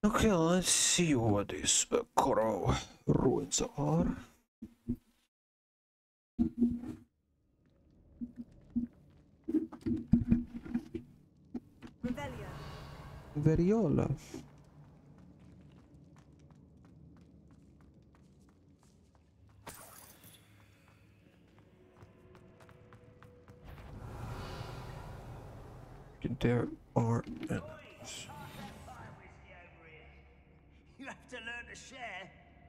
Okay, let's see what these coral ruins are. Revelio. Variola. There are enemies. You have to learn to share.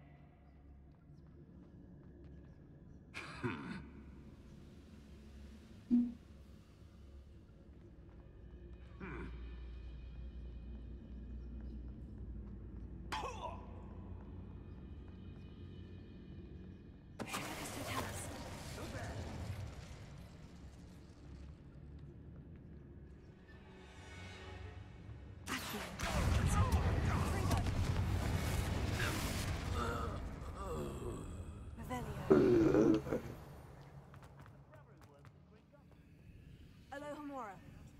Alohomora.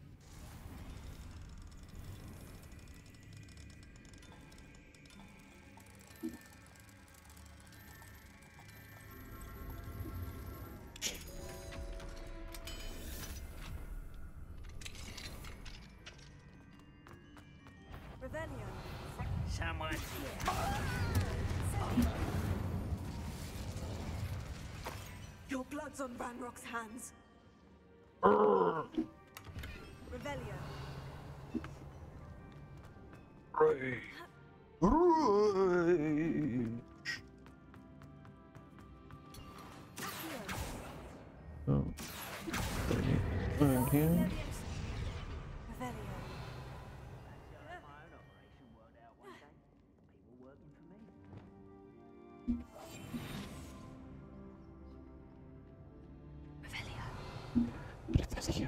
Revelio. Someone. Your blood's on Ranrock's hands. Revelio. Rage. Rage. Oh. Again. Revelio. My own operation worked out one day. People working for me. Revelio. Revelio.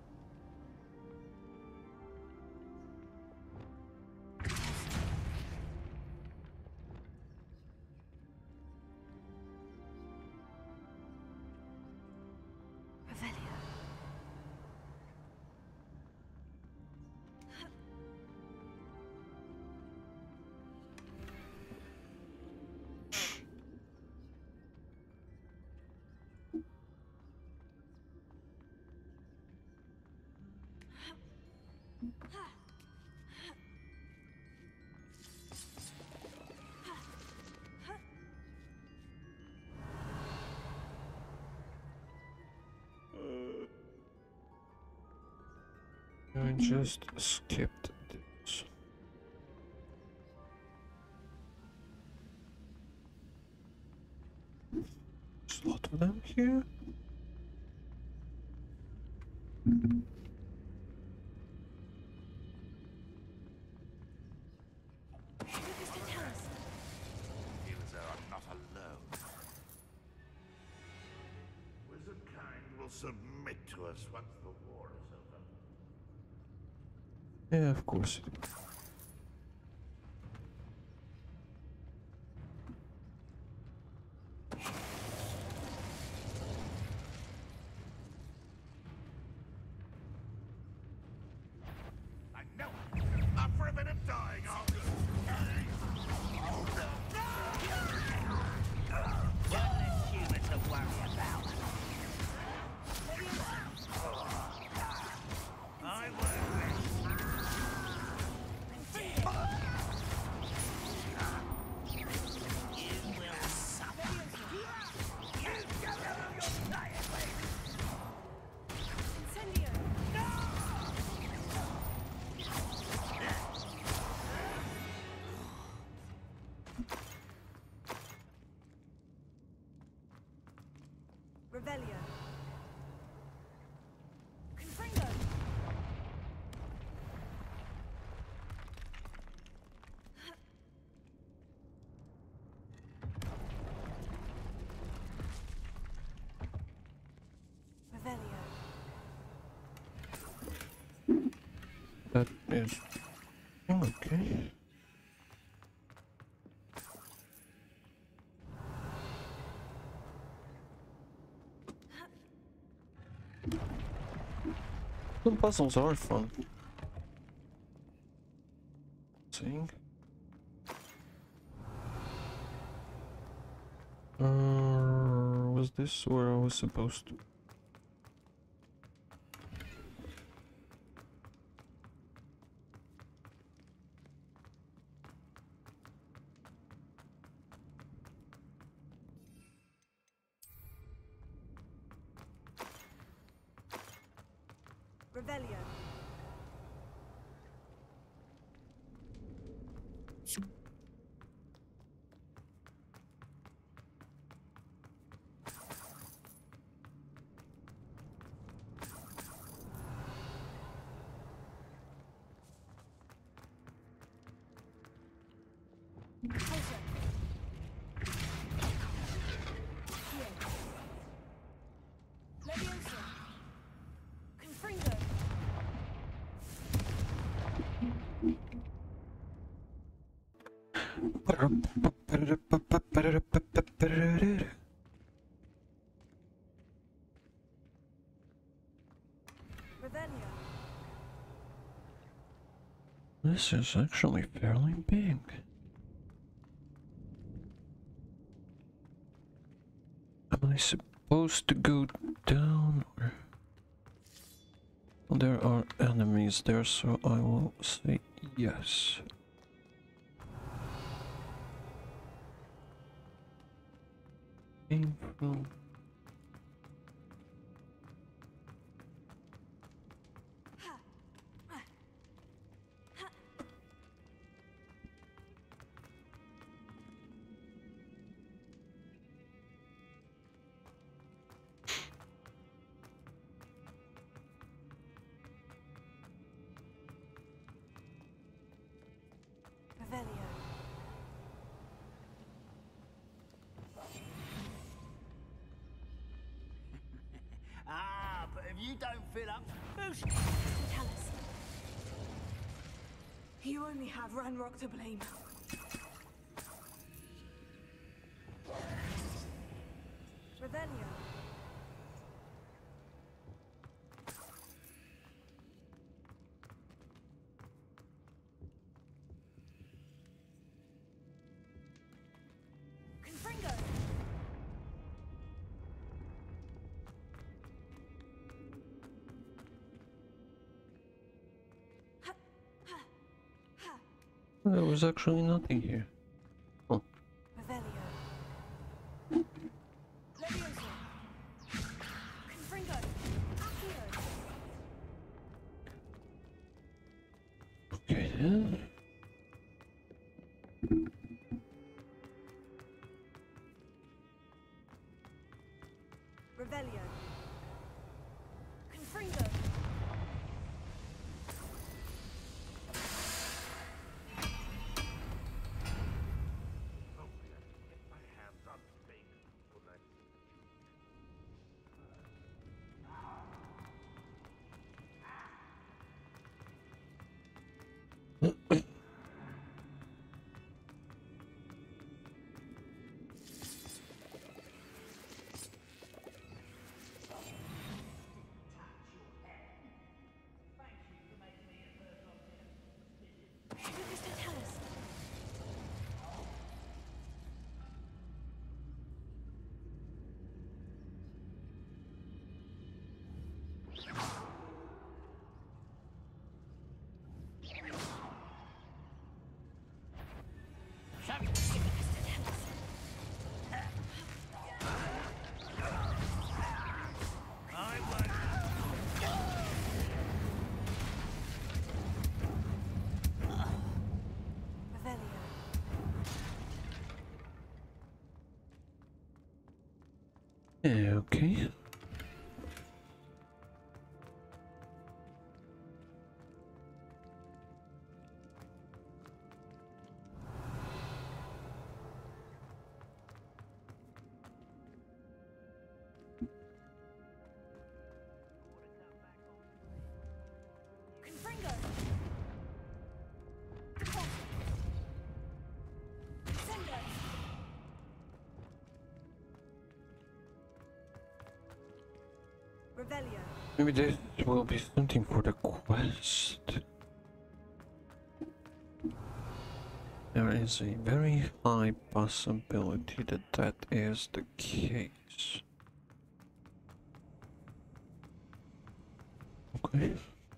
Revelio. I just skipped this. There's a lot of them here. Feel as though I'm not alone. Wizard kind will submit to us once the war is over. Yeah, of course it will. I know it. Up for a bit of dying, are we? One less human to worry about. I work best. You will suffer. You get out of your diet, Incendio. Revelio. Confringo. Revelio. That is okay. Some puzzles are fun. Seeing. Was this where I was supposed to? Revelio. Leviosa. Confringo. Revelio. This is actually fairly big. Am I supposed to go down or... There are enemies there, so I will say yes. Painful. Revelio. Ah, but if you don't fill up, who's... Tell us. You only have Ranrock to blame. Revelio. Confringo. There was actually nothing here. Oh, Revelio. Leviosa. Confringo. Accio. okay then. Revelio. Confringo. Hopefully I can get my hands on things for that. Mr. Tellus. Revelio. Okay. Confringo. Sendo. Revelio. Maybe this will be something for the quest. There is a very high possibility that that is the case. Okay.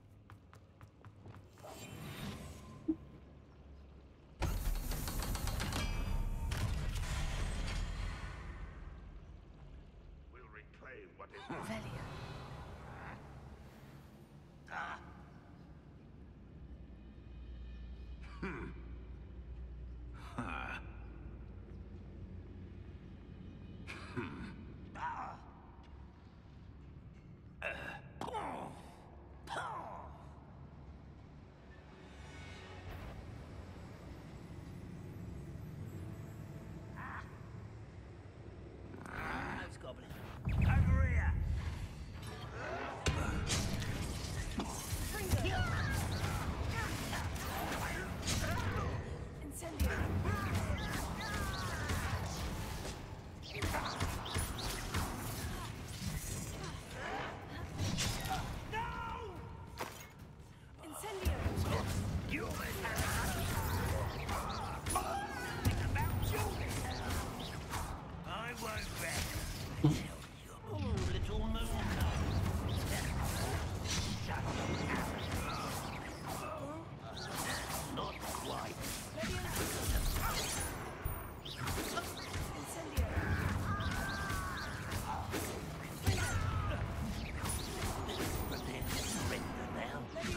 We'll reclaim what is Revelio. Those goblins. Over here! Incendio. Incendio. You almost had it's about you. I won't bet. Oh, little moon. Not quite. Incendio. Pretend to surrender now.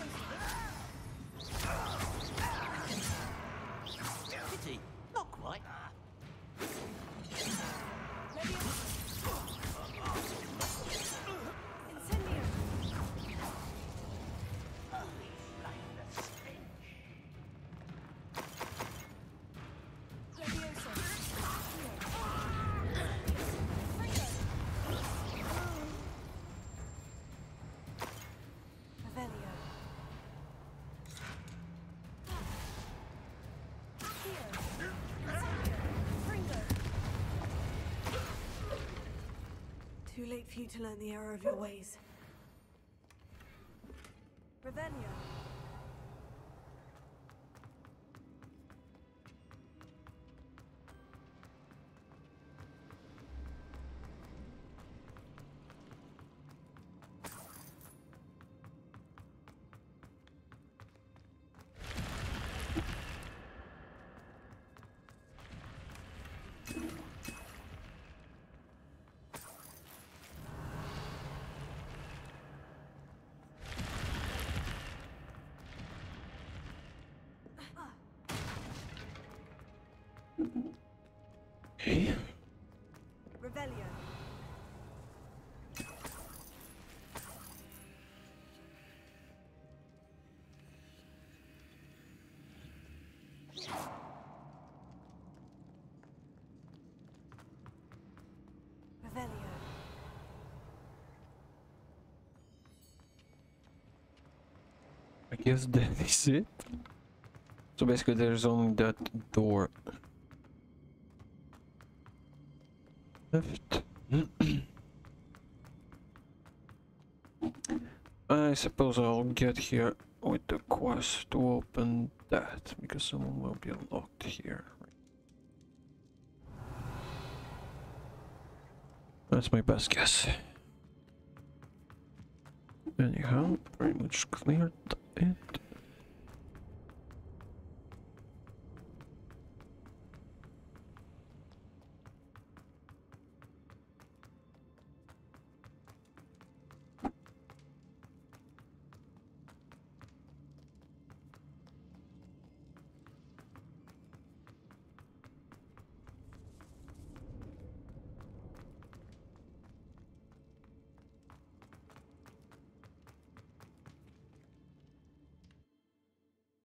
Pity. Not quite. Incendio. Levioso. Revelio. Too late for you to learn the error of your ways. Revelio. Okay. Revelio. Revelio. I guess that is it. So basically there's only that door left. I suppose I'll get here with the quest to open that, because someone will be locked here. That's my best guess. Anyhow, pretty much cleared it.